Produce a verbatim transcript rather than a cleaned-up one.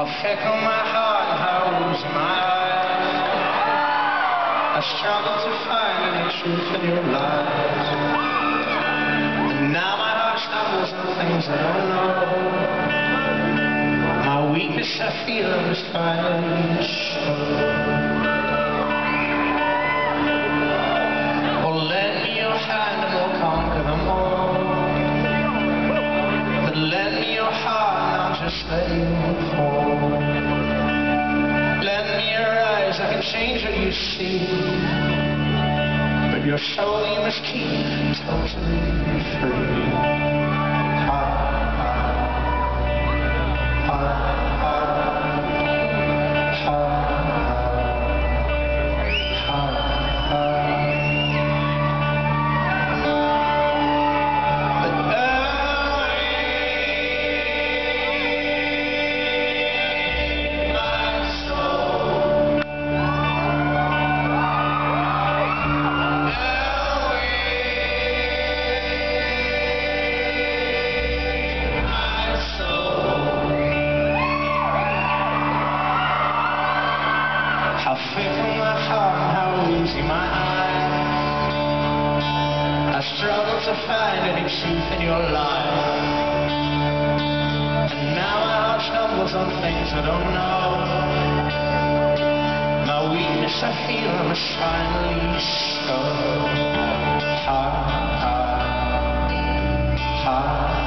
fickle my heart and how rosy my eyes. I struggle to find any truth in your lies. And now my heart stumbles on things I don't know. My weakness I feel I must finally show. Oh, lend me your hand and we'll conquer them all. But lend me your heart and I'll just let you fall. Lend me your eyes, I can change what you see. But your soul you must keep totally free. How fickle my heart and how rosy my eyes. I struggle to find any truth in your life. And now my heart stumbles on things I don't know. My weakness I feel I must finally show. Ha, ha, ha.